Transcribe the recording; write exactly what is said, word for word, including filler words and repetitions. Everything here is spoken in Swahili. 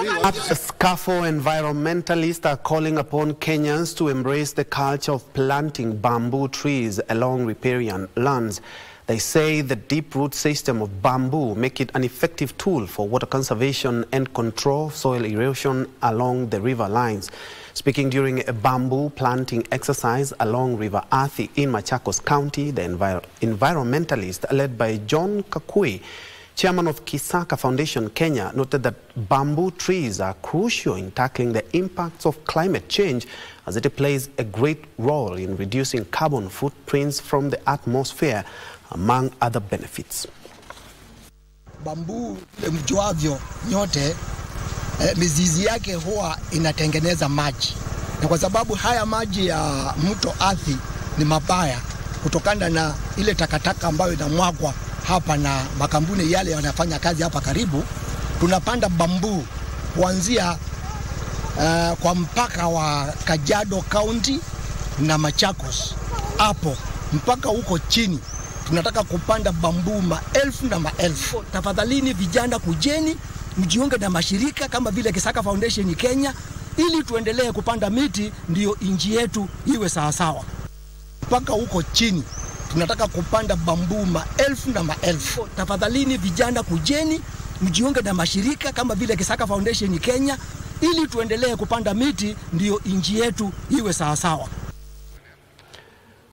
Kisaka environmentalists are calling upon Kenyans to embrace the culture of planting bamboo trees along riparian lands. They say the deep root system of bamboo make it an effective tool for water conservation and control soil erosion along the river lines. Speaking during a bamboo planting exercise along River Athi in Machakos County, the envir environmentalists led by John Kakui, chairman of Kisaka Foundation Kenya, noted that bamboo trees are crucial in tackling the impacts of climate change, as it plays a great role in reducing carbon footprints from the atmosphere, among other benefits. Bamboo mjuavyo nyote eh, mizizi yake huwa inatengeneza maji, na kwa sababu haya maji ya mto Athi ni mabaya kutokana na ile takataka ambayo inamwagwa hapa na makampuni yale yanafanya kazi hapa karibu, tunapanda bamboo kuanzia uh, kwa mpaka wa Kajiado County na Machakos hapo mpaka huko chini. Tunataka kupanda bamboo maelfu na maelfu. Tafadhalini vijana, kujeni mjiunge na mashirika kama vile Kisaka Foundation Kenya ili tuendelee kupanda miti, ndio inji yetu iwe sawa sawa. Mpaka huko chini tunataka kupanda bamboo maelfu na maelfu. Tafadhalini vijana, kujeni mjiunge na mashirika kama vile Kisaka Foundation Kenya ili tuendelee kupanda miti, ndio inji yetu iwe sawa sawa.